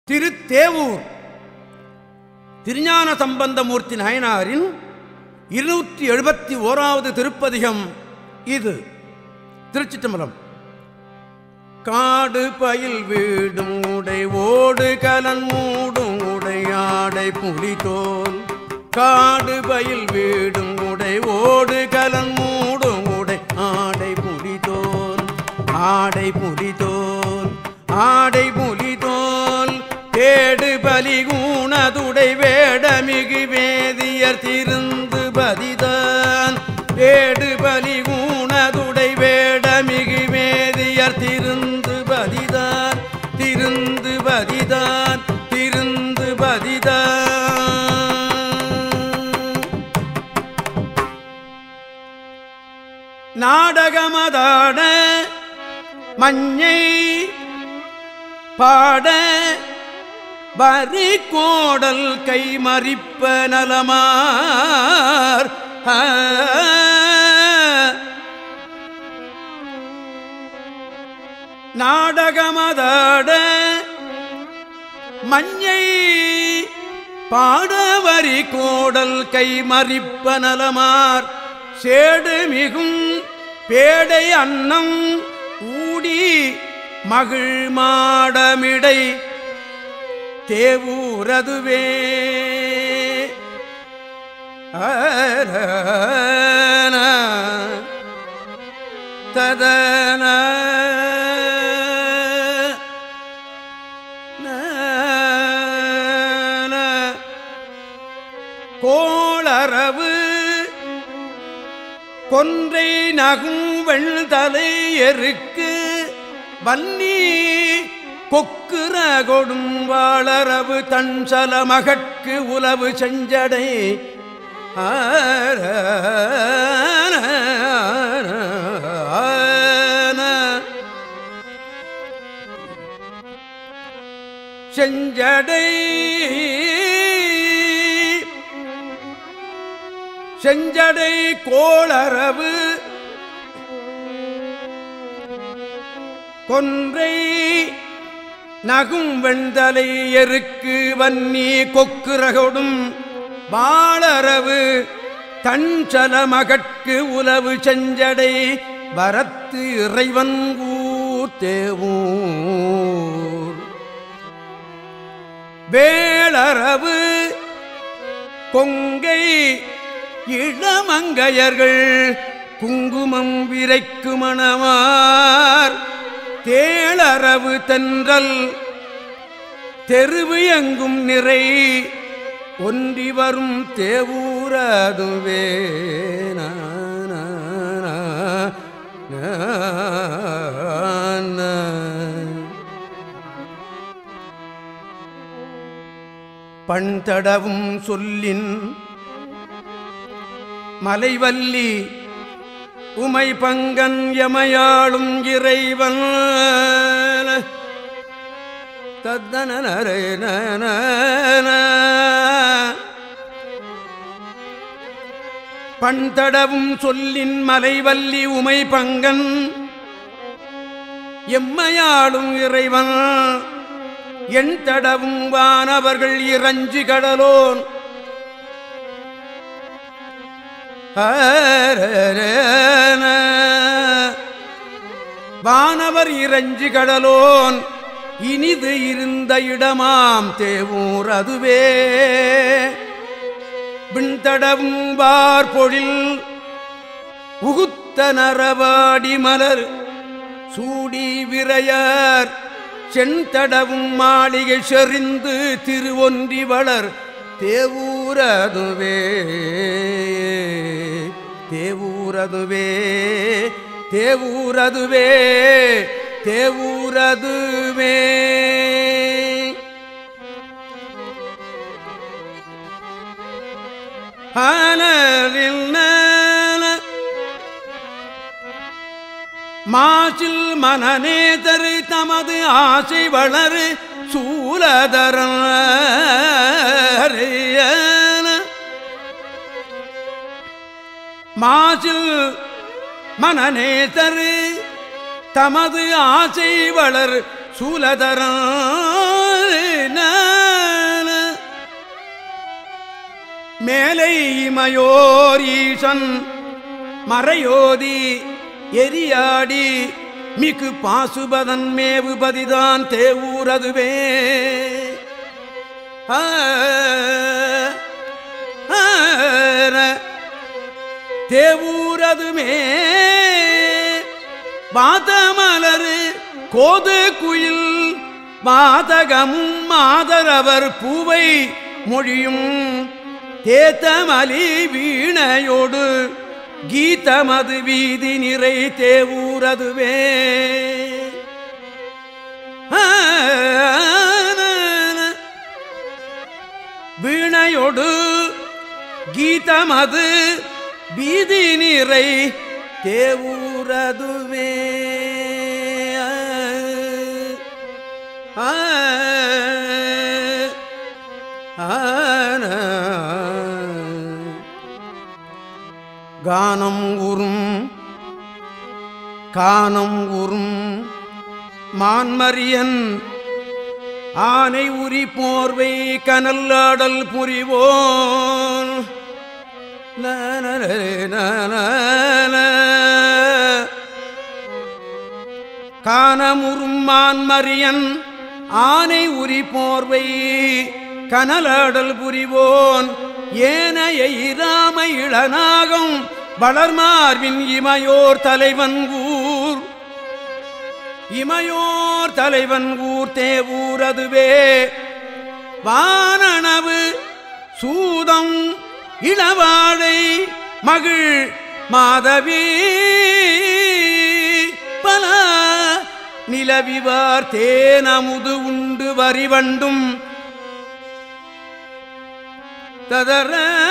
திருத்தேவூர் திருஞான சம்பந்தமூர்த்தி நாயனாரின் 271வது திருப்பதிகம் இது. திருச்சிற்றம்பலம். காடு பயில் வீடும் உடை ஓடு கலன் மூடும் உடையாடை புலிதோல். காடு பயில் வீடும் உடை ஓடு கலன் மூடும் உடை ஆடை புலிதோல். ஆடை புலிதோல் ஆடை புலிதோல் தேடு பலிகூணதுடை வேடமிகு வேதியர் திருந்து பதிதான். தேடு பலிகூணதுடை வேடமிகு வேதியர் திருந்து பதிதான். திருந்து பதிதான் திருந்து பதிதான். நாடகமதாட மஞ்சை பாட வரி கோடல் கை மறிப்ப நலமார். நாடகமதாட மஞ்சை பாட வரி கோடல் கை மறிப்ப நலமார். சேடு மிகும் பேடை அன்னம் ஊடி மகிழ் மாடமிடை தேவூரதுவே. ததன கோளரவு கொன்றை நகும் வெள்தலை எருக்கு வன்னி கொக்குற கொடும் வாளரவு தன்சல மகட்கு உலவு செஞ்சடை. செஞ்சடை செஞ்சடை கோளரவு கொன்றை நகும் வெண்தலை எருக்கு வன்னி கொக்குரகொடும் வாளரவு தன்சல மகட்கு உலவு செஞ்சடை வரத்து இறைவன்கூர் தேவூர். வேளரவு கொங்கை இளமங்கையர்கள் குங்குமம் விரைக்கு மணவார். தேளரவு தென்றல் தெருவு எங்கும் நிறை ஒன்றி வரும் தேவூரதுவே. பண்தடவும் சொல்லின் மலைவல்லி உமை பங்கன் எமையாளும் இறைவன். பண்தடவும் சொல்லின் மலைவல்லி உமை பங்கன் எம்மையாளும் இறைவன். என் தடவும் வானவர்கள் இறஞ்சி கடலோன். வானவர் இறஞ்சி கடலோன் இனிது இருந்த இடமாம் தேவூர் அதுவே. விண்தடவும் வார்பொழில் உகுத்த நரவாடி மலர் சூடி விரையார். செண்தடவும் மாளிகை செறிந்து திருவொன்றி வளர் தேவூரதுவே. தேவூரதுவே தேவூரதுவே தேவூரதுவே. மாசில் மனநேதரு தமது ஆசை வளரு சூலதரன். மாசில் மனநேதரு தமது ஆசை வளர் சூலதரன். மேலை இமையோர் ஈசன் மறையோதி எரியாடி மிகு பாசுபதன் மேவுபதிதான் தேவூரதுவே. தேவூரதுமே வாதமலரு கோது குயில் மாதகமும் மாதரவர் பூவை மொழியும் தேத்தமலி வீணையோடு கீதமது வீதி நிறை தேவூரதுவே. வீணையோடு கீதமது வீதி நிறை தேவூரதுவே. கானம் உறும் மான்மரியன் ஆனை உரி போர்வை கனல்லாடல் புரிவோன் கானமுறும் மான்மரியன் ஆனை உரி போர்வை கனலாடல் புரிவோன் ஏனைய இராம இளநாகம் வளர்மார்வின் இமையோர் தலைவன் ஊர் தேவூரதுவே. வானனவு சூதம் இளவாழை மகிழ் மாதவி பல நிலவிவார் தேனமுது உண்டு வரிவண்டும் ததர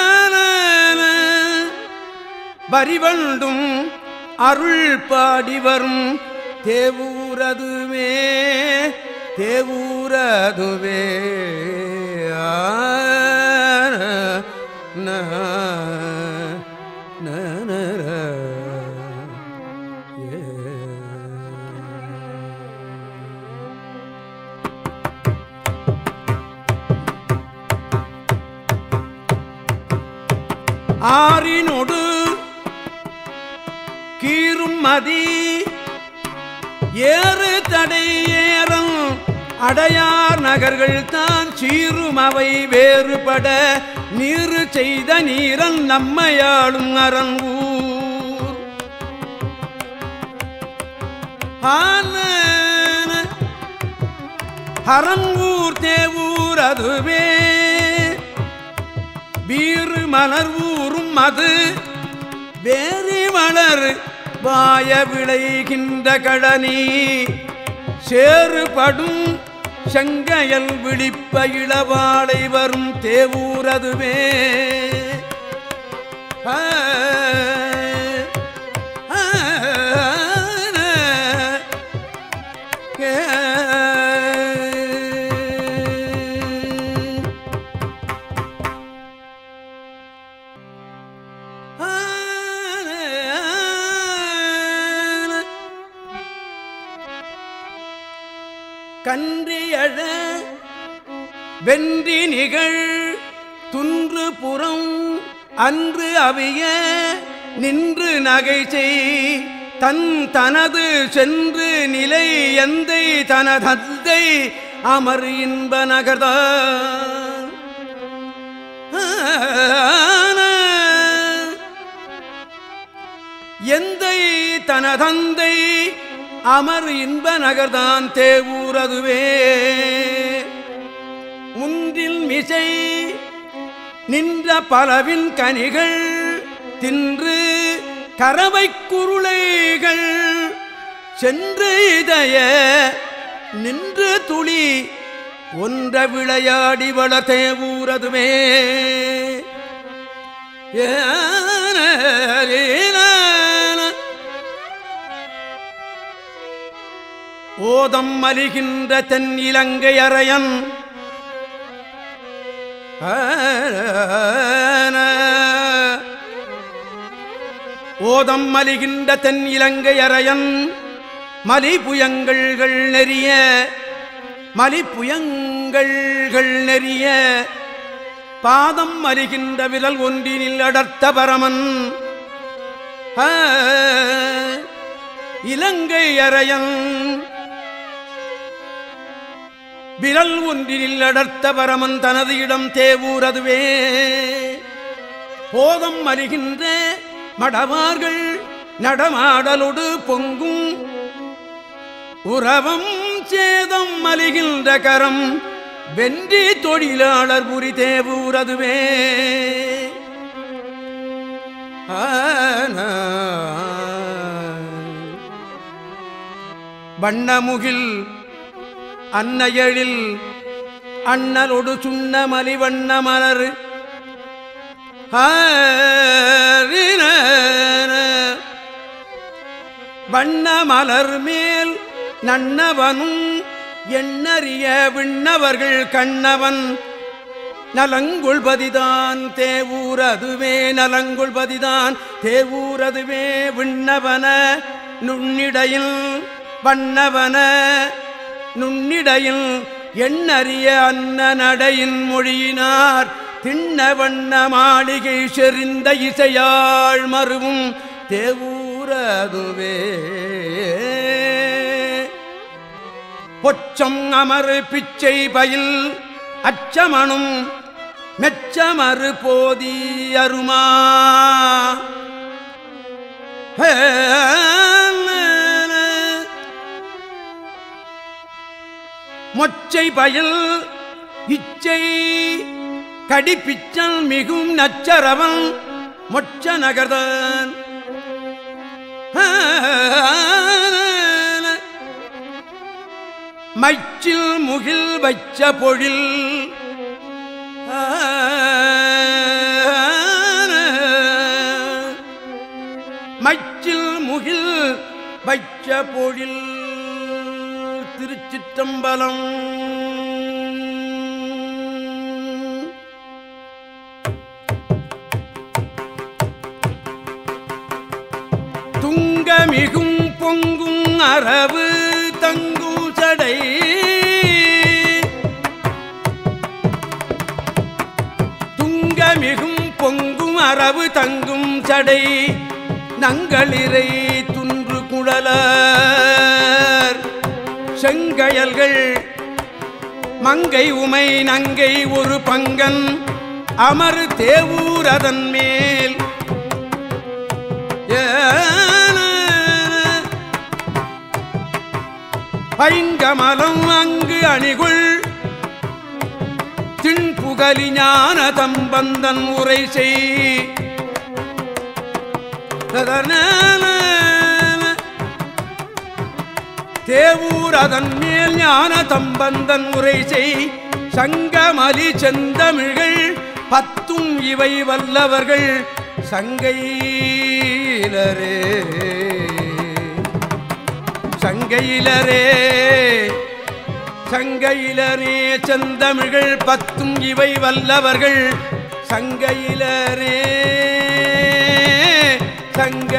வரிவண்டும் அருள் பாடி வரும் தேவூரதுவே. தேவூரதுவே ஆறினொடு கீரும் மதி ஏறு தடை ஏறம் அடையார் நகர்கள் தான் சீரும் அவை வேறுபட நீரு செய்த நீரன் நம்மையாளும் அரங்கூர். அரங்கூர் தேவூர் அதுவே. வீறு மலர் ஊரும் அது வேறு மலர் வாய விளைகின்ற கடனி சேறுபடும் செங்கையல் விழிப்ப இளவாளை வரும் தேவூரதுவே. கன்றியழ வென்றி நிகழ் துன்று புறம் அன்று அவிய நின்று நகை செய் தன் தனது சென்று நிலை எந்தை தனதத்தை அமர் இன்ப நகர்தான். எந்தை தனதந்தை அமர் இன்ப நகர்தான் தேவூரதுவே. முன்றில் மிசை நின்ற பலவின் கனிகள் தின்று கரவை குருளைகள் சென்று இதய நின்று துளி ஒன்ற விளையாடி வள தேவூரதுவே. ஓதம் மலிகின்ற தென் இலங்கை அரையன் ஓதம் மலிகின்ற தென் இலங்கை அரையன் மலிபுயங்கள்கள் நெறிய பாதம் அறிகின்ற விரல் ஒன்றினில் அடர்த்த பரமன் இலங்கை அரையன் விரல் ஒன்றினில் அடர்த்த பரமன் தனது இடம் தேவூர் அதுவே. போதம் அறிகின்ற மடவார்கள் நடமாடலோடு பொங்கும் உறவம் சேதம் மலிகின்ற கரம் வென்றி தொழிலாளர் புரி தேவூர் அதுவே. வண்ணமுகில் அன்னையழில் அண்ணலொடு சுண்ண மலிவண்ண மலர் வண்ண மலர் மேல் நன்னவனும் எண்ணறிய விண்ணவர்கள் கண்ணவன் நலங்குள்பதிதான் தேவூர் அதுவே. நலங்குள்பதிதான் தேவூர் அதுவே. விண்ணவன நுண்ணிடையில் வண்ணவன நுண்ணிடையில் எண்ணறிய அன்ன நடையின் மொழியினார் திண்ண வண்ண மாளிகை செறிந்த இசையாள் மருவும் தேவூர் அதுவே. பொச்சம் அமரு பிச்சை பயில் அச்சமனும் மெச்சமறு போதி அருமா மொச்சை பயில் இச்சை கடிப்பிச்சல் மிகும் நச்சரவன் மொச்ச நகர்தான் மைச்சில் முகில் வச்ச பொழில் மைச்சில் முகில் வச்ச பொழில். திருச்சிற்றம்பலம். துங்கமிகும் பொங்கும் அரவு தங்கும் சடை துங்கமிகும் பொங்கும் அரவு தங்கும் சடை நங்களிரை துன்று குழலர் செங்கயல்கள் மங்கை உமை நங்கை ஒரு பங்கன் அமர் தேவூர் அதன் மேல் பைங்கமலம் அங்கு அணிகுள் திண்புகலி ஞான தம்பந்தன் உரை செய் தேவூர் அதன் மேல் ஞான தம்பந்தன் உரை செய் சங்கமலி செந்தமிழ்கள் பத்தும் இவை வல்லவர்கள் சங்கையிலரே சங்கையிலரே சங்கையிலரே செந்தமிழ்கள் பத்தும் இவை வல்லவர்கள் சங்கையிலரே சங்க